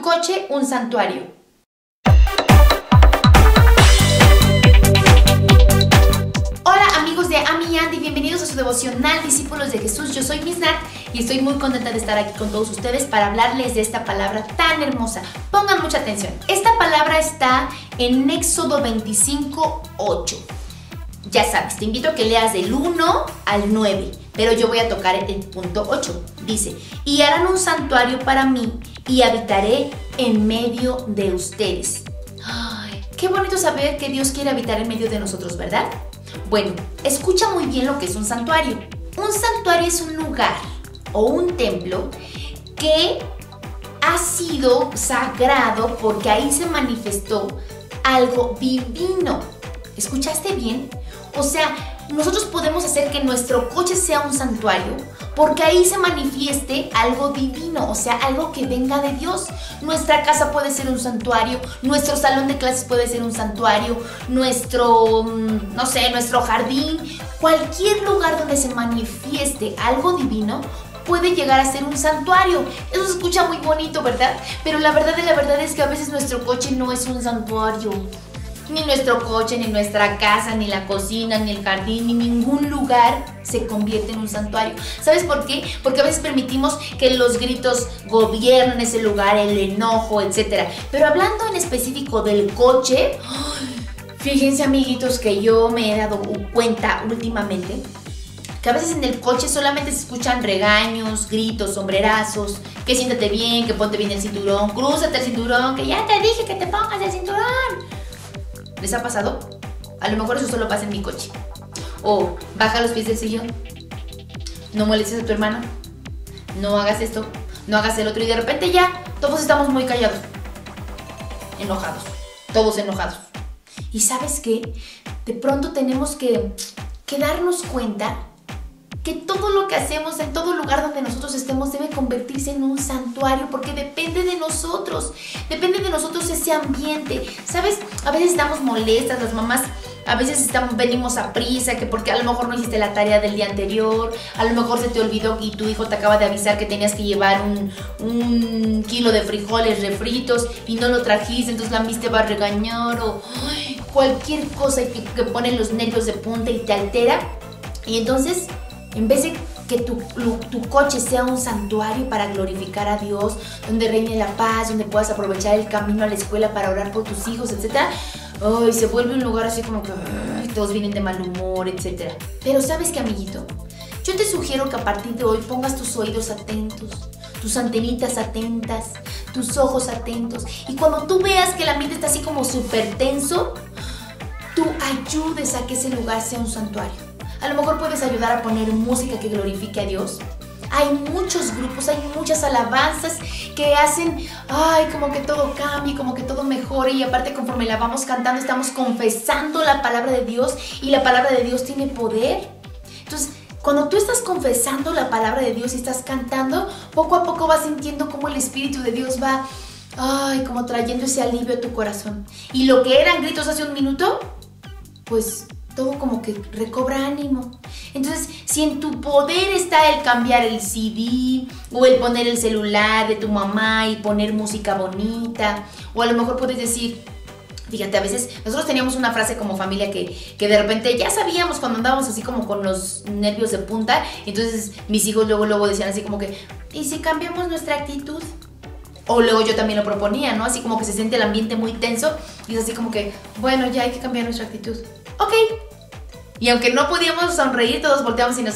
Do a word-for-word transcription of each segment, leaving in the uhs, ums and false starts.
coche un santuario. Hola amigos de Ami y Andy, bienvenidos a su devocional Discípulos de Jesús. Yo soy Miss Nat y estoy muy contenta de estar aquí con todos ustedes para hablarles de esta palabra tan hermosa. Pongan mucha atención. Esta palabra está en Éxodo veinticinco, ocho. Ya sabes, te invito a que leas del uno al nueve, pero yo voy a tocar el punto ocho. Dice, y harán un santuario para mí y habitaré en medio de ustedes. Ay, qué bonito saber que Dios quiere habitar en medio de nosotros, ¿verdad? Bueno, escucha muy bien lo que es un santuario. Un santuario es un lugar o un templo que ha sido sagrado porque ahí se manifestó algo divino. ¿Escuchaste bien? O sea, nosotros podemos hacer que nuestro coche sea un santuario porque ahí se manifieste algo divino, o sea, algo que venga de Dios. Nuestra casa puede ser un santuario, nuestro salón de clases puede ser un santuario, nuestro, no sé, nuestro jardín, cualquier lugar donde se manifieste algo divino puede llegar a ser un santuario. Eso se escucha muy bonito, ¿verdad? Pero la verdad de la verdad es que a veces nuestro coche no es un santuario. Ni nuestro coche, ni nuestra casa, ni la cocina, ni el jardín, ni ningún lugar se convierte en un santuario. ¿Sabes por qué? Porque a veces permitimos que los gritos gobiernen ese lugar, el enojo, etcétera. Pero hablando en específico del coche, fíjense amiguitos que yo me he dado cuenta últimamente que a veces en el coche solamente se escuchan regaños, gritos, sombrerazos, que siéntate bien, que ponte bien el cinturón, crúzate el cinturón, que ya te dije que te pongas el cinturón. ¿Les ha pasado? A lo mejor eso solo pasa en mi coche. O baja los pies del sillón, no molestes a tu hermano, no hagas esto, no hagas el otro, y de repente ya todos estamos muy callados, enojados, todos enojados. ¿Y sabes qué? De pronto tenemos que, que darnos cuenta que todo lo que hacemos en todo lugar donde nosotros estemos debe convertirse en un santuario, porque depende de nosotros, depende de nosotros ese ambiente. ¿Sabes? A veces estamos molestas, las mamás a veces estamos, venimos a prisa, que porque a lo mejor no hiciste la tarea del día anterior, a lo mejor se te olvidó y tu hijo te acaba de avisar que tenías que llevar un, un kilo de frijoles refritos y no lo trajiste, entonces la mis te va a regañar, o ay, cualquier cosa que, que pone los nervios de punta y te altera. Y entonces, en vez de que tu, tu coche sea un santuario para glorificar a Dios, donde reine la paz, donde puedas aprovechar el camino a la escuela para orar por tus hijos, etcétera, ay, se vuelve un lugar así como que ay, todos vienen de mal humor, etcétera. Pero ¿sabes qué, amiguito? Yo te sugiero que a partir de hoy pongas tus oídos atentos, tus antenitas atentas, tus ojos atentos, y cuando tú veas que el ambiente está así como súper tenso, tú ayudes a que ese lugar sea un santuario. A lo mejor puedes ayudar a poner música que glorifique a Dios. Hay muchos grupos, hay muchas alabanzas que hacen, ay, como que todo cambie, como que todo mejore, y aparte conforme la vamos cantando estamos confesando la palabra de Dios, y la palabra de Dios tiene poder. Entonces, cuando tú estás confesando la palabra de Dios y estás cantando, poco a poco vas sintiendo cómo el Espíritu de Dios va, ay, como trayendo ese alivio a tu corazón. Y lo que eran gritos hace un minuto, pues todo como que recobra ánimo. Entonces, si en tu poder está el cambiar el C D o el poner el celular de tu mamá y poner música bonita, o a lo mejor puedes decir, fíjate, a veces nosotros teníamos una frase como familia que, que de repente ya sabíamos cuando andábamos así como con los nervios de punta, entonces mis hijos luego luego decían así como que, ¿y si cambiamos nuestra actitud? O luego yo también lo proponía, ¿no? Así como que se siente el ambiente muy tenso y es así como que, bueno, ya hay que cambiar nuestra actitud. Ok. Y aunque no podíamos sonreír, todos volteamos y nos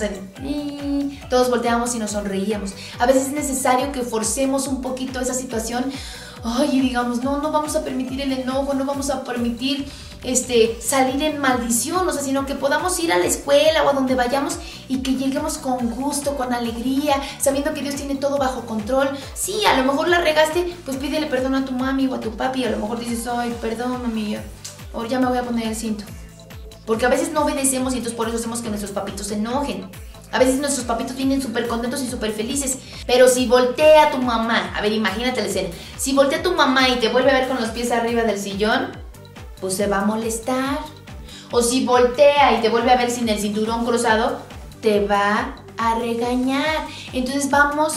todos volteamos y nos sonreíamos. A veces es necesario que forcemos un poquito esa situación. Ay, y digamos, no, no vamos a permitir el enojo, no vamos a permitir este, salir en maldición, o sea, sino que podamos ir a la escuela o a donde vayamos y que lleguemos con gusto, con alegría, sabiendo que Dios tiene todo bajo control. Sí, a lo mejor la regaste, pues pídele perdón a tu mami o a tu papi, y a lo mejor dices, ay, perdón, mami, ahora ya me voy a poner el cinto. Porque a veces no obedecemos y entonces por eso hacemos que nuestros papitos se enojen. A veces nuestros papitos vienen súper contentos y súper felices. Pero si voltea tu mamá, a ver, imagínate la escena. Si voltea tu mamá y te vuelve a ver con los pies arriba del sillón, pues se va a molestar. O si voltea y te vuelve a ver sin el cinturón cruzado, te va a regañar. Entonces vamos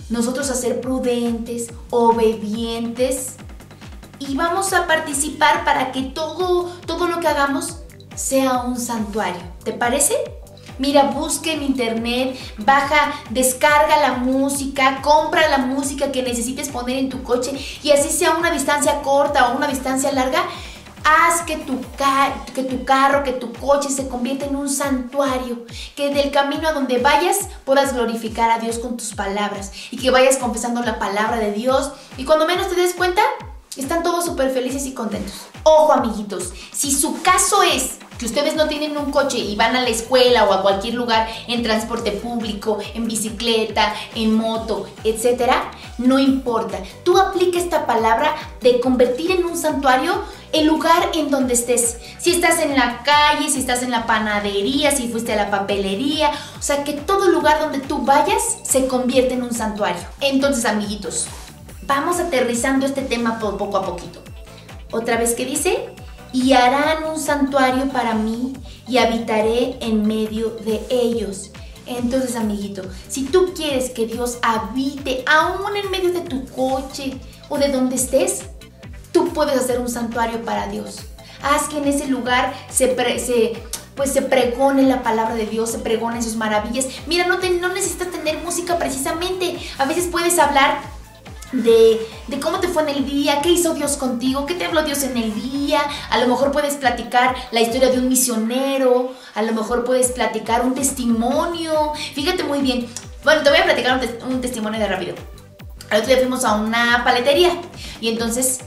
nosotros a ser prudentes, obedientes y vamos a participar para que todo, todo lo que hagamos sea un santuario. ¿Te parece? Mira, busca en internet, baja, descarga la música, compra la música que necesites poner en tu coche y así sea una distancia corta o una distancia larga, haz que tu, ca que tu carro, que tu coche se convierta en un santuario, que del camino a donde vayas puedas glorificar a Dios con tus palabras y que vayas confesando la palabra de Dios y cuando menos te des cuenta, están todos súper felices y contentos. Ojo, amiguitos, si su caso es que ustedes no tienen un coche y van a la escuela o a cualquier lugar en transporte público, en bicicleta, en moto, etcétera, no importa. Tú aplica esta palabra de convertir en un santuario el lugar en donde estés. Si estás en la calle, si estás en la panadería, si fuiste a la papelería, o sea, que todo lugar donde tú vayas se convierte en un santuario. Entonces, amiguitos, vamos aterrizando este tema poco a poquito. Otra vez que dice, y harán un santuario para mí y habitaré en medio de ellos. Entonces, amiguito, si tú quieres que Dios habite aún en medio de tu coche o de donde estés, tú puedes hacer un santuario para Dios. Haz que en ese lugar se, pre, se, pues se pregone la palabra de Dios, se pregone sus maravillas. Mira, no, te, no necesitas tener música precisamente. A veces puedes hablar De, de cómo te fue en el día, qué hizo Dios contigo, qué te habló Dios en el día. A lo mejor puedes platicar la historia de un misionero, a lo mejor puedes platicar un testimonio. Fíjate muy bien. Bueno, te voy a platicar un, te un testimonio de rápido. El otro día fuimos a una paletería y entonces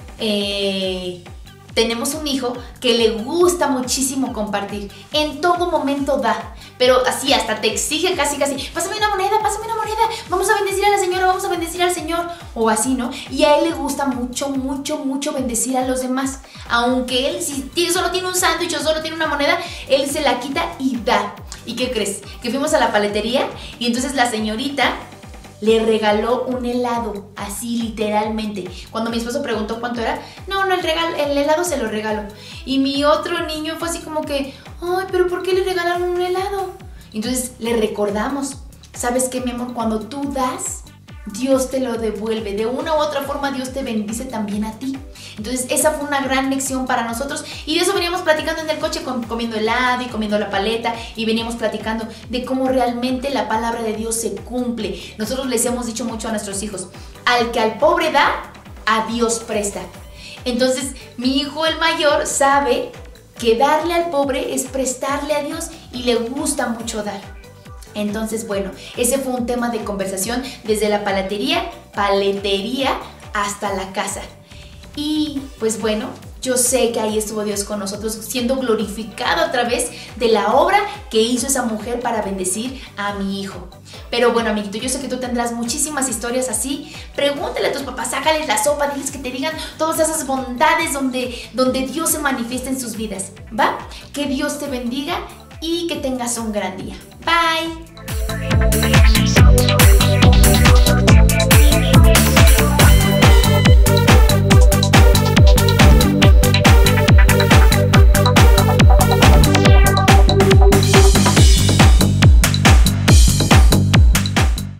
eh, tenemos un hijo que le gusta muchísimo compartir. En todo momento da, pero así hasta te exige casi casi, pásame una moneda, pásame una moneda, vamos a bendecir a la señora, vamos a bendecir al señor, o así, ¿no? Y a él le gusta mucho, mucho, mucho bendecir a los demás. Aunque él si solo tiene un sándwich o solo tiene una moneda, él se la quita y da. ¿Y qué crees? Que fuimos a la paletería y entonces la señorita le regaló un helado, así literalmente. Cuando mi esposo preguntó cuánto era, no, no, el, regal, el helado se lo regaló. Y mi otro niño fue así como que, ay, pero ¿por qué le regalaron un helado? Entonces le recordamos, ¿sabes qué, mi amor? Cuando tú das, Dios te lo devuelve. De una u otra forma Dios te bendice también a ti. Entonces esa fue una gran lección para nosotros y de eso veníamos platicando en el coche, comiendo helado y comiendo la paleta, y veníamos platicando de cómo realmente la palabra de Dios se cumple. Nosotros les hemos dicho mucho a nuestros hijos, al que al pobre da, a Dios presta. Entonces mi hijo el mayor sabe que darle al pobre es prestarle a Dios y le gusta mucho dar. Entonces, bueno, ese fue un tema de conversación desde la paletería, paletería hasta la casa. Y pues bueno, yo sé que ahí estuvo Dios con nosotros, siendo glorificado a través de la obra que hizo esa mujer para bendecir a mi hijo. Pero bueno, amiguito, yo sé que tú tendrás muchísimas historias así. Pregúntale a tus papás, sácales la sopa, diles que te digan todas esas bondades donde, donde Dios se manifiesta en sus vidas, ¿va? Que Dios te bendiga y que tengas un gran día. Bye.